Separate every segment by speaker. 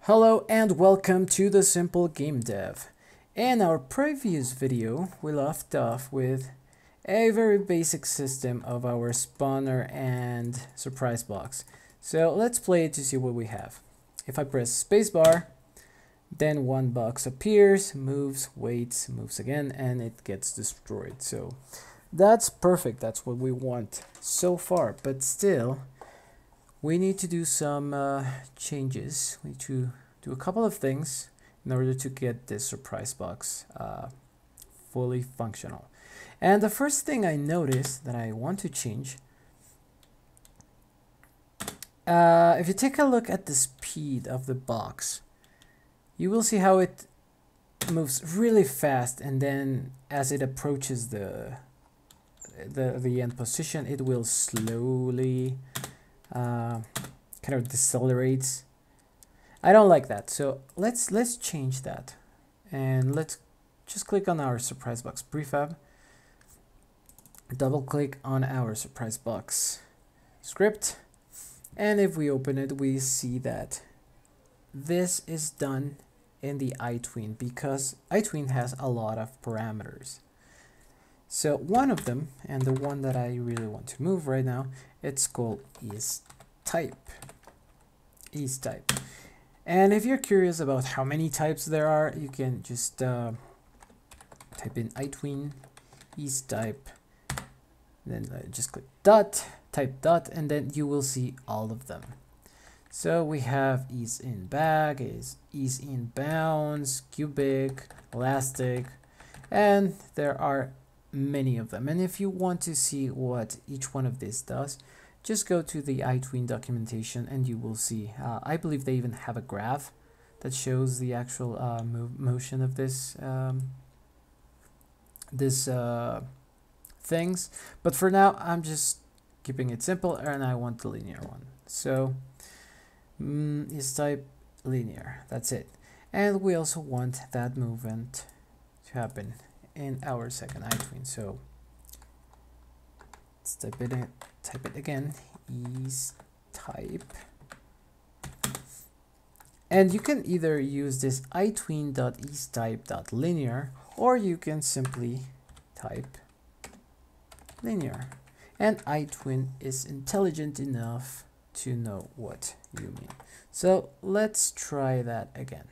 Speaker 1: Hello and welcome to the Simple Game Dev. In our previous video, we left off with a very basic system of our spawner and surprise box. So let's play it to see what we have. If I press spacebar, then one box appears, moves, waits, moves again, and it gets destroyed. So that's perfect. That's what we want so far. But still, we need to do some changes. We need to do a couple of things in order to get this surprise box fully functional. And the first thing I noticed that I want to change, if you take a look at the speed of the box, you will see how it moves really fast, and then as it approaches the end position, it will slowly kind of decelerates. I don't like that, so let's change that, and let's just click on our surprise box prefab, double click on our surprise box script, and if we open it, we see that this is done in the iTween because iTween has a lot of parameters. So one of them, and the one that I really want to move right now, it's called isType. And if you're curious about how many types there are, you can just type in iTween isType, then just click dot, type dot, and then you will see all of them. So we have ease in bag, ease in bounds, cubic, elastic, and there are many of them. And if you want to see what each one of these does, just go to the iTween documentation and you will see. I believe they even have a graph that shows the actual motion of this things. But for now, I'm just keeping it simple, and I want the linear one. So isType linear. That's it. And we also want that movement to happen in our second iTween. So let's type it again, isType. And you can either use this iTween.isType.linear, or you can simply type linear. And iTween is intelligent enough to know what you mean. So let's try that again.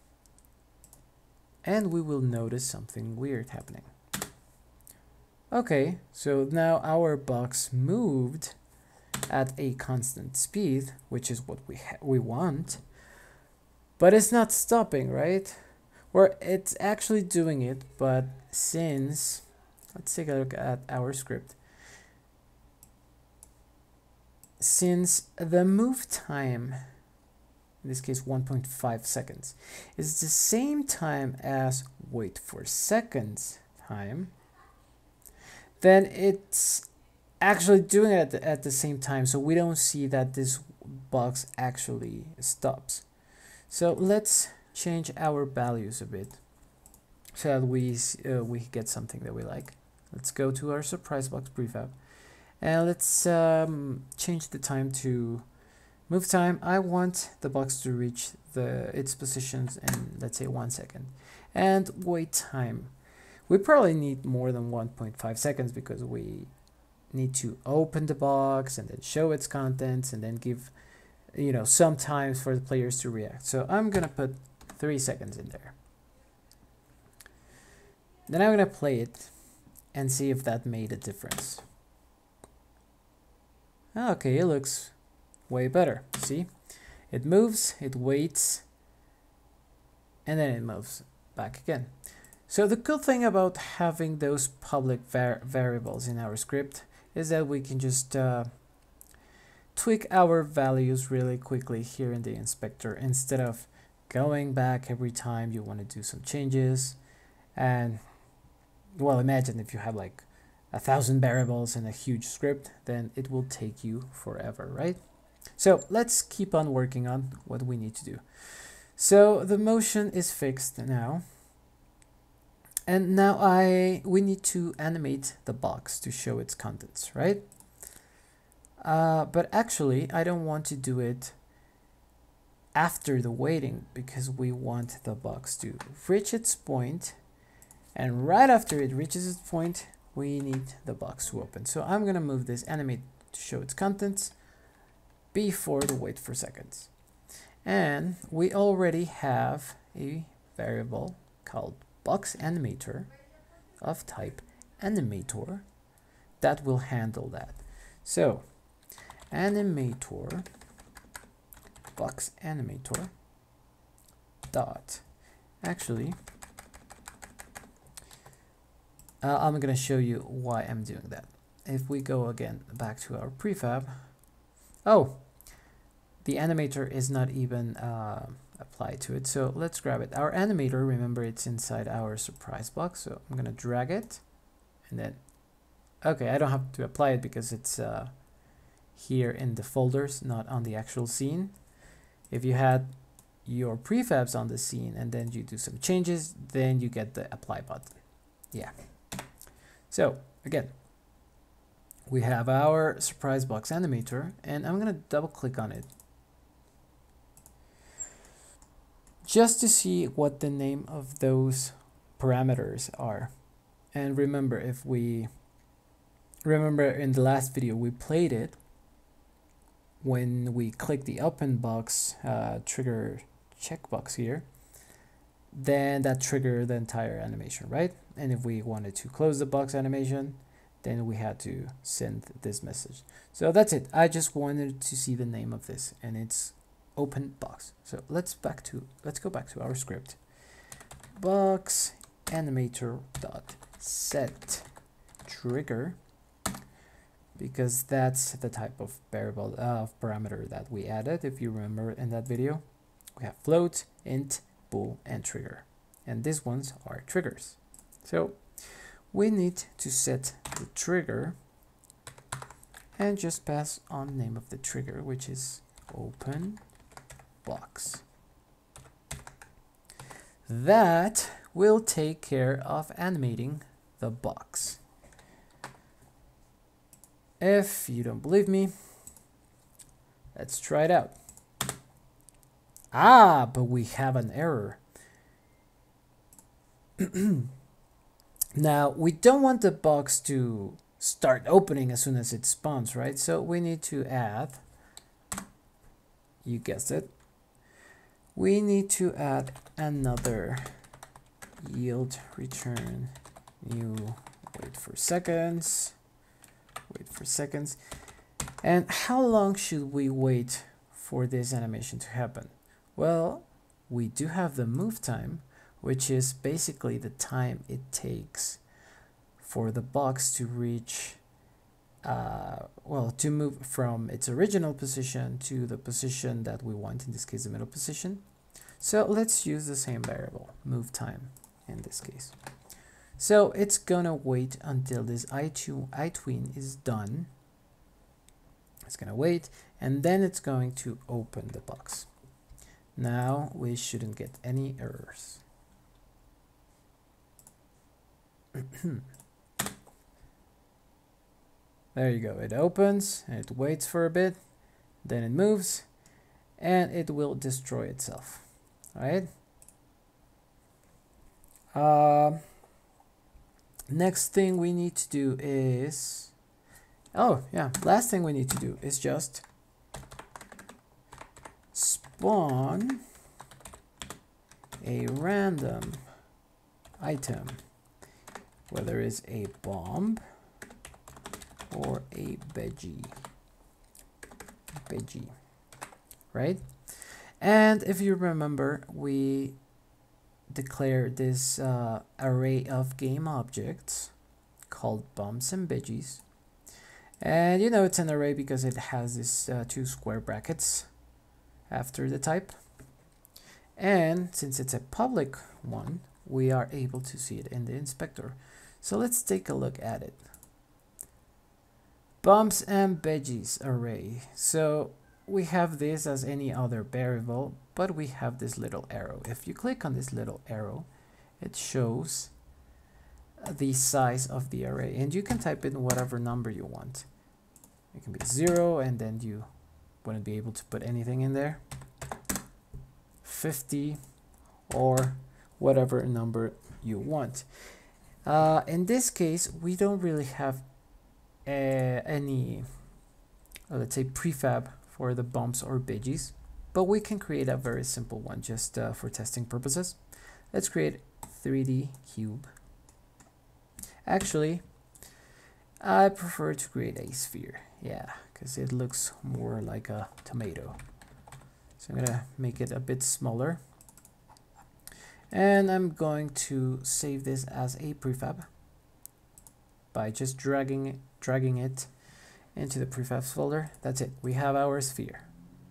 Speaker 1: And we will notice something weird happening. Okay, so now our box moved at a constant speed, which is what we want, but it's not stopping, right? Or it's actually doing it, but since, let's take a look at our script. Since the move time, in this case 1.5 seconds, is the same time as wait for seconds time, then it's actually doing it at the same time, so we don't see that this box actually stops. So let's change our values a bit so that we get something that we like. Let's go to our surprise box prefab, and let's change the time to move time. I want the box to reach its positions in, let's say, 1 second. And wait time, we probably need more than 1.5 seconds because we need to open the box and then show its contents and then give, some time for the players to react. So I'm gonna put 3 seconds in there. Then I'm gonna play it and see if that made a difference. Okay, it looks way better. See, it moves, it waits, and then it moves back again. So the cool thing about having those public variables in our script is that we can just tweak our values really quickly here in the inspector, instead of going back every time you want to do some changes. And well, imagine if you have like 1,000 variables in a huge script, then it will take you forever, right? So let's keep on working on what we need to do. So the motion is fixed now. And now we need to animate the box to show its contents, right? But actually, I don't want to do it after the waiting because we want the box to reach its point, and right after it reaches its point we need the box to open. So I'm gonna move this animate to show its contents before the wait for seconds. And we already have a variable called box animator of type animator that will handle that. So animator box animator dot, actually I'm gonna show you why I'm doing that. If we go again back to our prefab, oh, the animator is not even applied to it, so let's grab it. Our animator, remember, it's inside our surprise box, so I'm gonna drag it, and then okay, I don't have to apply it because it's here in the folders, not on the actual scene. If you had your prefabs on the scene and then you do some changes, then you get the apply button. Yeah. So again, we have our surprise box animator, and I'm gonna double click on it just to see what the name of those parameters are. And remember, if we remember in the last video we played it, when we click the open box trigger checkbox here, then that triggered the entire animation, right? And if we wanted to close the box animation, then we had to send this message. So that's it. I just wanted to see the name of this, and it's open box. So let's go back to our script. Box animator dot set trigger, because that's the type of variable parameter that we added. If you remember in that video, we have float, int, bool, and trigger, and these ones are triggers. So we need to set the trigger and just pass on the name of the trigger, which is open box. That will take care of animating the box. If you don't believe me, let's try it out. Ah, but we have an error. Now, we don't want the box to start opening as soon as it spawns, right? So we need to add, you guessed it, we need to add another yield return new wait for seconds. And how long should we wait for this animation to happen? Well, we do have the move time, which is basically the time it takes for the box to reach, well, to move from its original position to the position that we want, in this case the middle position. So let's use the same variable, move time in this case. So it's gonna wait until this iTween is done. It's gonna wait, and then it's going to open the box. Now we shouldn't get any errors. There you go, it opens and it waits for a bit, then it moves, and it will destroy itself. All right. Next thing we need to do is, oh yeah, last thing we need to do is just spawn a random item, whether it's a bomb or a veggie, right? And if you remember, we declare this array of game objects called bombs and veggies, and you know it's an array because it has this two square brackets after the type, and since it's a public one, we are able to see it in the inspector. So let's take a look at it. Bombs and veggies array. So we have this as any other variable, but we have this little arrow. If you click on this little arrow, it shows the size of the array, and you can type in whatever number you want. It can be 0, and then you wouldn't be able to put anything in there. 50 or whatever number you want. In this case, we don't really have any, let's say, prefab for the bumps or bidgies, but we can create a very simple one just for testing purposes. Let's create 3D cube. Actually, I prefer to create a sphere, yeah, because it looks more like a tomato. So I'm gonna make it a bit smaller, and I'm going to save this as a prefab by just dragging it into the prefabs folder. That's it, we have our sphere.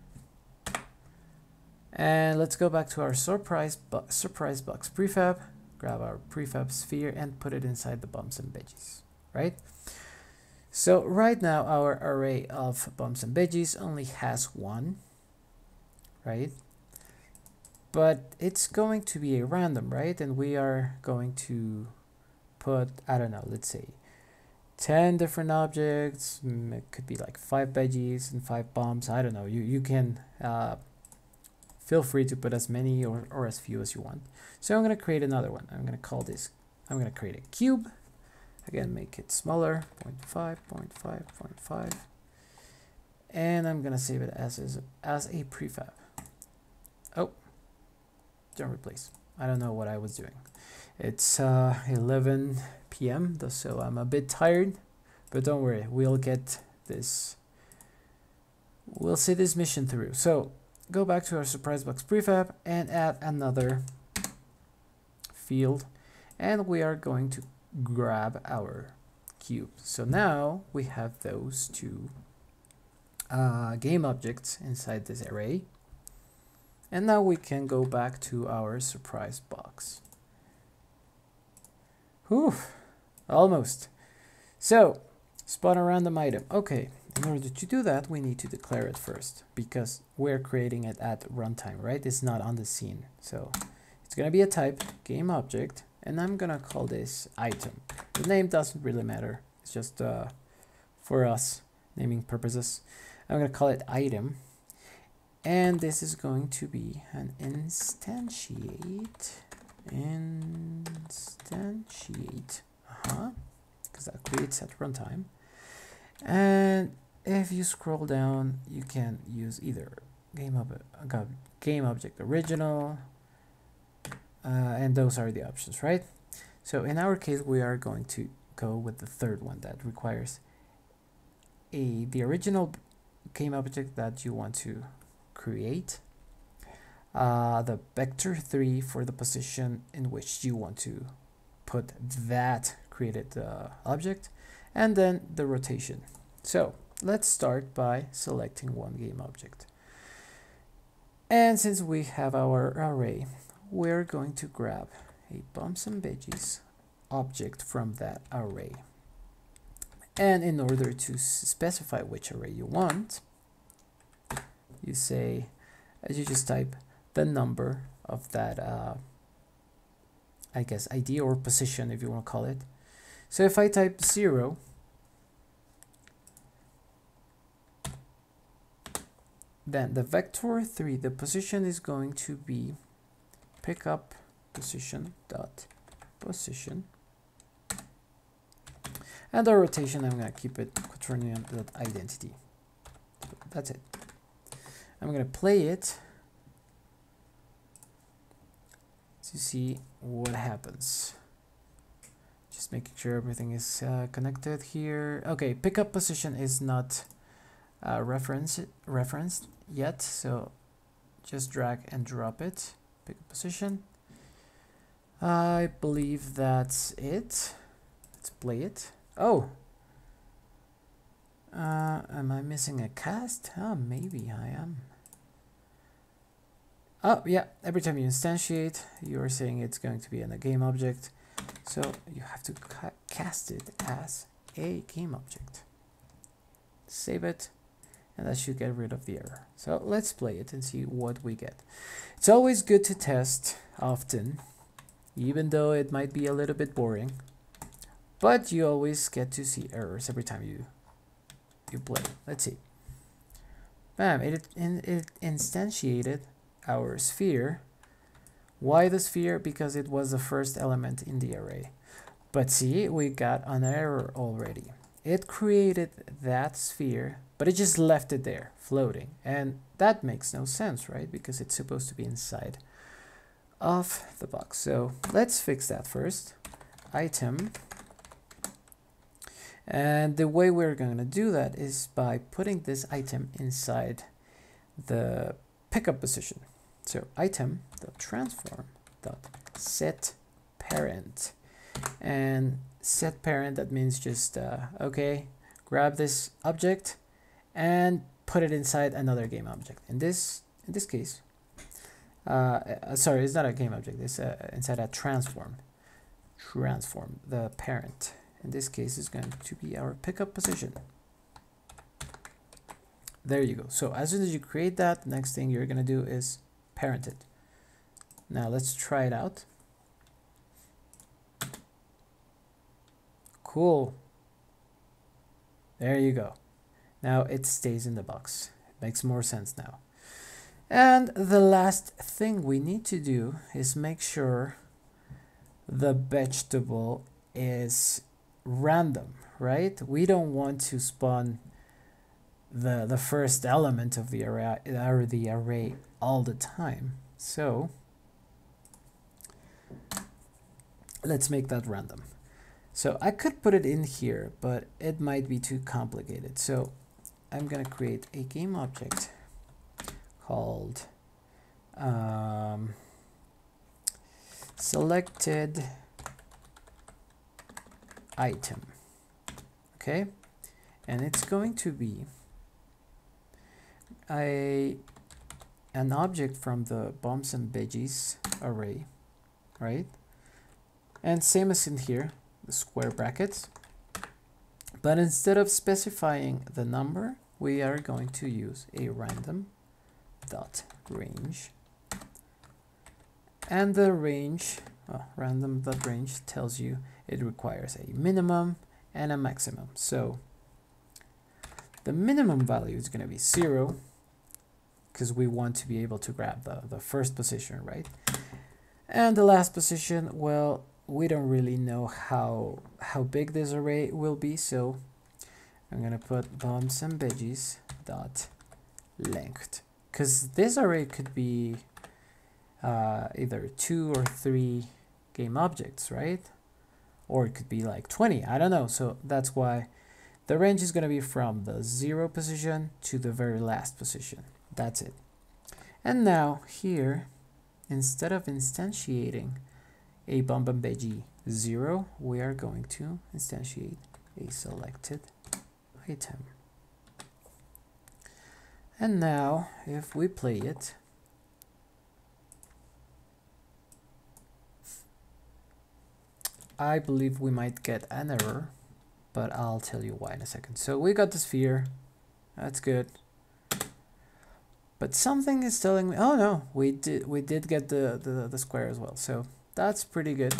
Speaker 1: And let's go back to our surprise box prefab, grab our prefab sphere and put it inside the bumps and veggies, right? So right now our array of bumps and veggies only has one, right? But it's going to be a random, right? And we are going to put, I don't know, let's say 10 different objects. It could be like 5 veggies and 5 bumps. I don't know. You can feel free to put as many or as few as you want. So I'm going to create another one. I'm going to call this, I'm going to create a cube. Again, make it smaller, 0.5, 0.5, 0.5. And I'm going to save it as a prefab. Oh, don't replace. I don't know what I was doing. It's 11 p.m. so I'm a bit tired, but don't worry, we'll get this. We'll see this mission through. So go back to our surprise box prefab and add another field, and we are going to grab our cube. So now we have those two game objects inside this array, and now we can go back to our surprise box. Whew, almost. So spawn a random item. Okay, in order to do that, we need to declare it first, because we're creating it at runtime, right? It's not on the scene. So it's going to be a type game object, and I'm going to call this item. The name doesn't really matter. It's just for us naming purposes. I'm going to call it item, and this is going to be an instantiate, because that creates at runtime. And if you scroll down, you can use either game object original, and those are the options, right? So in our case, we are going to go with the third one that requires the original game object that you want to create, the vector 3 for the position in which you want to put that created object, and then the rotation. So let's start by selecting one game object. And since we have our array, we're going to grab a bumps and veggies object from that array. And in order to specify which array you want, you say, you just type the number of that, I guess, ID or position, if you want to call it. So if I type 0, then the vector 3, the position is going to be pickup position dot position, and the rotation, I'm going to keep it quaternion dot identity. So that's it. I'm going to play it to see what happens. Just making sure everything is connected here. Okay, pickup position is not referenced yet, so just drag and drop it. Pickup position. I believe that's it. Let's play it. Oh, am I missing a cast? Oh, maybe I am. Oh, yeah, every time you instantiate, you're saying it's going to be in a game object. So you have to cast it as a game object. Save it, and that should get rid of the error. So let's play it and see what we get. It's always good to test often, even though it might be a little bit boring. But you always get to see errors every time you play. Let's see. Bam, it instantiated our sphere. Why the sphere? Because it was the first element in the array. But see, we got an error already. It created that sphere, but it just left it there, floating. And that makes no sense, right? Because it's supposed to be inside of the box. So let's fix that first. Item. And the way we're going to do that is by putting this item inside the pickup position. So item.transform.set parent. And set parent, that means just okay, grab this object and put it inside another game object. In this case, sorry, it's not a game object. It's inside a transform. Transform the parent. In this case, is going to be our pickup position. There you go. So as soon as you create that, the next thing you're going to do is parent it. Now let's try it out. Cool. There you go. Now it stays in the box. It makes more sense now. And the last thing we need to do is make sure the vegetable is random, right? We don't want to spawn the first element of the array all the time. So let's make that random. So I could put it in here, but it might be too complicated. So I'm going to create a game object called selected item. Okay, and it's going to be an object from the bombs and veggies array, right? And same as in here, the square brackets, but instead of specifying the number, we are going to use a random dot range, and the range, random dot range tells you it requires a minimum and a maximum. So the minimum value is going to be 0 because we want to be able to grab the first position, right? And the last position, well, we don't really know how big this array will be, so I'm going to put bombs and veggies dot length, because this array could be either 2 or 3 game objects, right? Or it could be like 20, I don't know. So that's why the range is going to be from the 0 position to the very last position. That's it. And now here, instead of instantiating a bomb and veggie 0, we are going to instantiate a selected item. And now if we play it, I believe we might get an error, but I'll tell you why in a second. So we got the sphere, that's good. But something is telling me, oh no, we did get the square as well. So that's pretty good.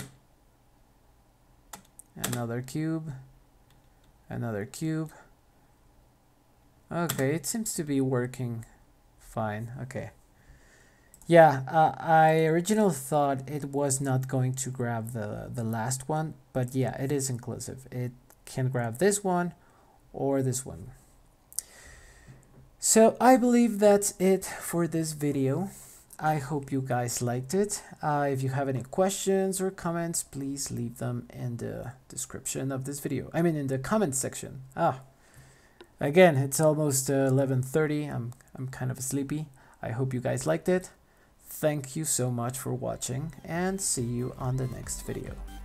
Speaker 1: Another cube, another cube. Okay, it seems to be working fine. Okay. Yeah, I originally thought it was not going to grab the last one, but yeah, it is inclusive. It can grab this one or this one. So I believe that's it for this video. I hope you guys liked it. If you have any questions or comments, please leave them in the description of this video. I mean, in the comment section. Again, it's almost 11:30. I'm kind of sleepy. I hope you guys liked it. Thank you so much for watching, and see you on the next video.